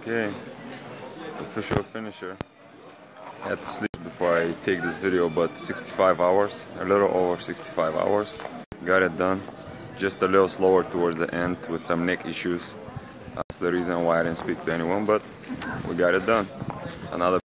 Okay, official finisher. I had to sleep before I take this video, but 65 hours, a little over 65 hours. Got it done. Just a little slower towards the end with some neck issues. That's the reason why I didn't speak to anyone, but we got it done. Another